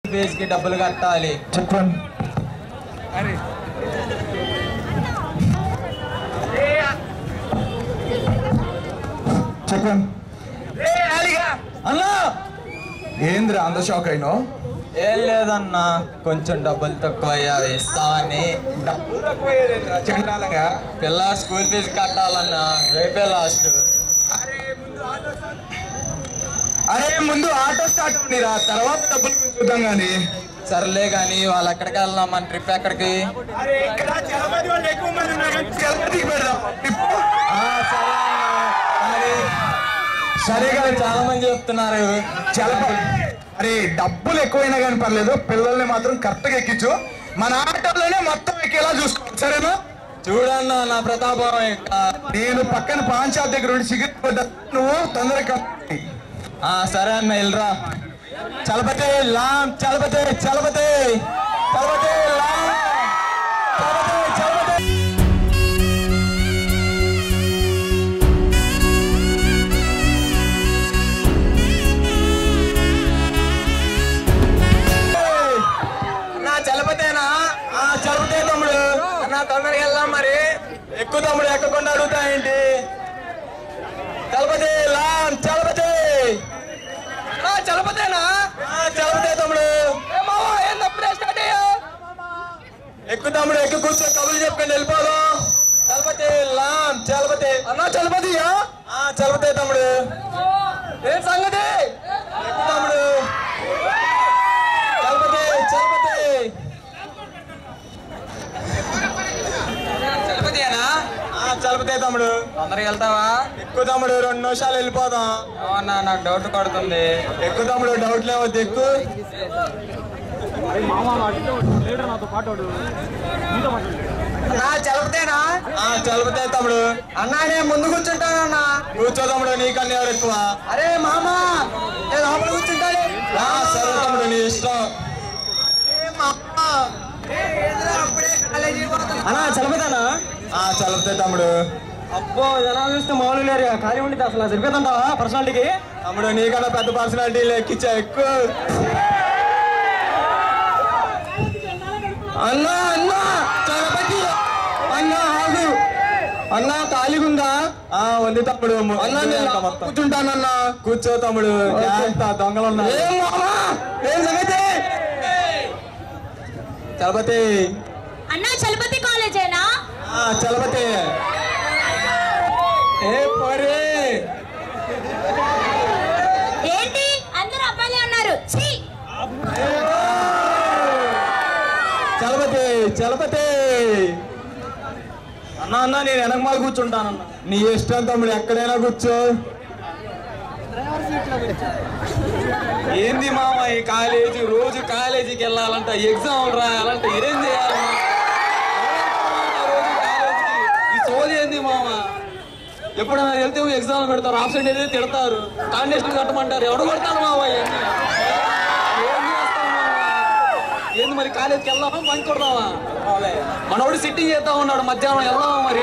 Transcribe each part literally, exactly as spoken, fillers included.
ఫీజుకి డబ్బులు కట్టాలి. చెప్పండి. చెప్పండి అన్నా. ఏంద్రా అంత షాక్ అయినావు? ఏం లేదన్నా, కొంచెం డబ్బులు తక్కువ అయ్యావి ఇస్తామని. డబ్బులు తక్కువ పిల్ల స్కూల్ ఫీజు కట్టాలన్నా, రేపే లాస్ట్. అరే ముందు ఆటో స్టార్ట్ అవునీరా, తర్వాత డబ్బులు చూద్దాం కానీ. సర్లే కానీ వాళ్ళు ఎక్కడికి వెళ్దాం? మన ట్రిప్ ఎక్కడికి? సరే కానీ చాలా మంది చెప్తున్నారు చలపతి. అరే డబ్బులు ఎక్కువైనా కానీ పర్లేదు, పిల్లల్ని మాత్రం కరెక్ట్ గా ఎక్కించు. మన ఆటోలోనే మొత్తం ఎక్కేలా చూసుకో, సరేనా? చూడన్నా నా ప్రతాపం. నేను పక్కన పాన్ షాప్ దగ్గర ఉండి సిగరెట్ పడ్డా, నువ్వు తొందరగా. సరే అన్న వెళ్ళరా. చలపతి లాం చలపతి చలపతి చలపతి లాం చలపతి చలపతి. అన్నా చలపతేనా? చలపతే తమ్ముడు. అన్నా తొందరగా వెళ్దాం మరి. ఎక్కువ తమ్ముడు, ఎక్కకుండా అడుగుతా ఏంటి? చలపతి లాం చలపతి. చలపతేనా? చలపతే తమ్ముడు. ఎక్కువ తమ్ముడు, ఎక్కువ కూర్చో, కబుర్లు చెప్పుకొని వెళ్ళిపోదాం. చలపతి లాం చలపతి. అన్నా చలపతియా? చలపతే తమ్ముడు. ఏం సంగతి? ఎక్కువ తమ్ముడు. చలపతి చలపతి. చలపతియేనా? చలపతే తమ్ముడు. తొందరగా వెళ్తావా? ఎక్కువ తమ్ముడు, రెండు నిమిషాలు వెళ్ళిపోదాం. అవునా, నాకు డౌట్ కొడుతుంది. ఎక్కువ తమ్ముడు, డౌట్ లేవద్దు, ఎక్కువ. చలపతేనా? చలపతే తమ్ముడు. అన్నా నేను ముందు కూర్చుంటానన్నా. కూర్చో తమ్ముడు, నీకన్నా ఎవరు ఎక్కువ? అరే మామా, నేను లోపల కూర్చుంటాను. సరే తమ్ముడు, నీ ఇష్టం. అన్నా చలపతేనా? చలపతే తమ్ముడు. అబ్బో జనాలు చూస్తే మామూలు లేరు, ఖాళీ ఉండి అసలు సరిపోతుంటావా పర్సనాలిటీకి? తమ్ముడు నీకన్నా పెద్ద పర్సనాలిటీ ఎక్కించా, ఎక్కువ. అన్నా అన్నా చలపతి అన్నా ఆగు. అన్నా ఖాళీగా ఉందా? ఉంది తమ్ముడు. అన్నా నేను కూర్చుంటానన్నా. కూర్చో తమ్ముడు, దొంగలు ఉన్నా. ఏం సంగతి? చలపతి అన్నా చలపతి కాలేజేనా? చలపతి. ఏ పరే ఏంటి అందరూ అబ్బాయిలే ఉన్నారు? చలపతి చలపతి. అన్నా అన్నా నేను వెనకమాల కూర్చుంటానన్నా. నీ ఇష్టం తమ్ముడు, ఎక్కడైనా కూర్చో. ఏంది మామ ఈ కాలేజీ? రోజు కాలేజీకి వెళ్ళాలంట, ఎగ్జామ్ రాయాలంట, ఏం చేయాలి? రోజు కాలేజీకి ఈ సోది ఏంది మామ? ఎప్పుడైనా వెళ్తే ఎగ్జామ్ పెడతారు, ఆబ్సెంట్ అయితే తిడతారు, కాండిషన్ కట్టమంటారు. ఎవడు కొడతాను మామ? ఏంది మరి? కాలేజీకి వెళ్దామా, బంక్ కొడదామా? మనోడు సిట్టింగ్ చేస్తా ఉన్నాడు, మధ్యాహ్నం వెళ్దామా మరి?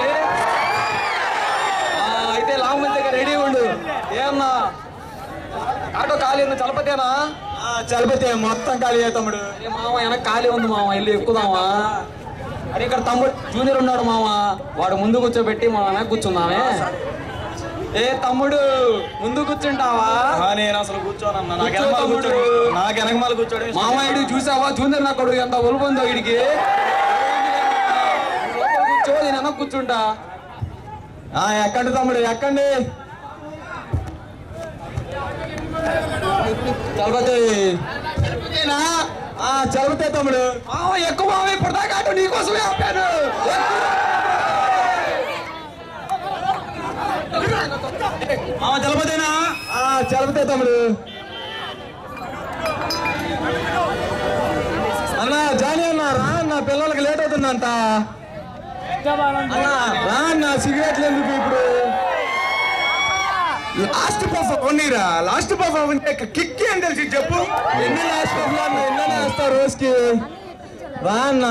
అయితే లాంగ్ దగ్గర రెడీ ఉండు. ఏమన్నా ఆటో ఖాళీ ఉంది? చలపతేనా? చలపతే మొత్తం ఖాళీ తమ్ముడు. ఏ మామ వెనక ఖాళీ ఉంది మామ, వెళ్ళి ఎక్కుదామా? అరే ఇక్కడ తమ్ముడు జూనియర్ ఉన్నాడు మామ, వాడు ముందు కూర్చోబెట్టి మా వెనక కూర్చున్నామే. ఏ తమ్ముడు ముందు కూర్చుంటావా? నేను అసలు కూర్చోనన్నా, నాకు వెనకమాల కూర్చోడు. మామయ్యుడు చూసావా జూనియర్ నాకు ఎంత ఒలుపుందో వీడికి. కూర్చో, నేను వెనక కూర్చుంటా. ఎక్కండి తమ్ముడు, ఎక్కండి. చలపతి చదివితే తమ్ముడు. ఎక్కువ మామ, ఇప్పుడు దాకా అటు నీకోసమే ఆపాను. చలపతేనా? చలపతే తమ్ముడు. అన్నా జానీ అన్నా రా అన్న, పిల్లలకి లేట్ అవుతుందంట. రా అన్న, సిగరెట్లు ఎందుకు ఇప్పుడు? లాస్ట్ పర్ఫార్మరా లాస్ట్ పర్ఫార్మెన్స్ కిక్ ఏం తెలిసి చెప్పు. ఎన్ని లాస్ట్ పర్ఫార్మెన్స్ ఎన్నైనా వేస్తా రోజుకి. రా అన్న.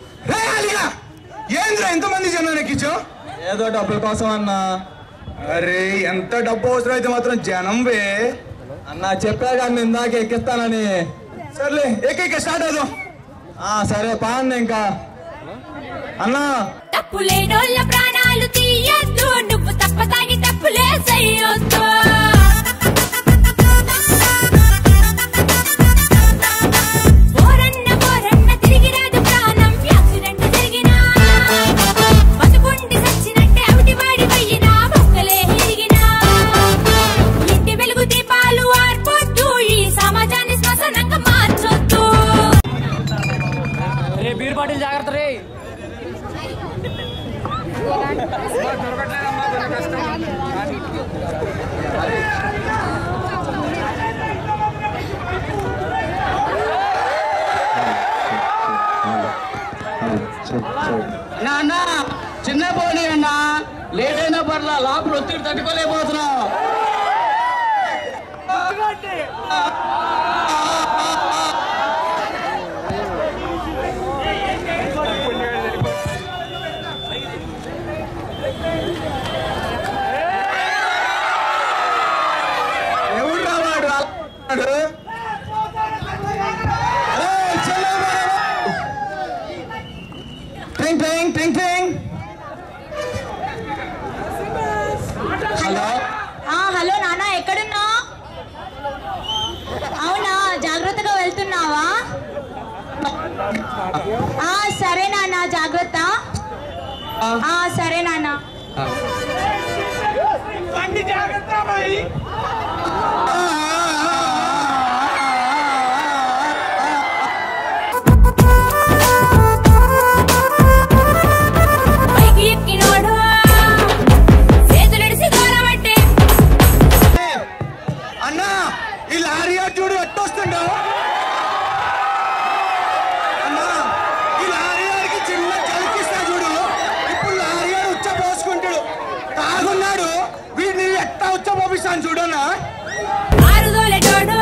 ఏంద్రా ఎంతమంది జనాలు ఎక్కించావు? ఏదో డబ్బుల కోసం అన్నా. అరే ఎంత డబ్బు అవసరం అయితే మాత్రం జనం వే అన్నా. చెప్పా కానీ ఇందాక ఎక్కిస్తానని. సర్లే ఏకైక స్టార్ట్ అవుదాం. సరే పాండి ఇంకా అన్నా. తప్పులేనోళ్ళ ప్రాణాలు తీయొద్దు, నువ్వు తప్ప తాగి తప్పులే చెయ్యొద్దు. బీర్ బాటిల్ జాగ్రత్త రే. అన్నా చిన్న పోనీ అన్నా, లేట్ అయినా పర్లా, లోపల ఒత్తిడి తట్టుకోలేకపోతున్నావు. హలో హలో నాన్న, ఎక్కడున్నా? అవునా, జాగ్రత్తగా వెళ్తున్నావా? సరే నాన్న, జాగ్రత్త. సరే నాన్న. అన్నా ఈ లారీ చూడు ఎట్టొస్తుండో. అన్నా ఈ లారీ గారికి చిన్న చలికిస్తా చూడు. ఇప్పుడు లారీ గారు ఉచ్చ పోసుకుంటాడు, తాగున్నాడు. వీడిని ఎట్టా ఉచ్చ పోపిస్తాను చూడన్నా. ఆరుదోలే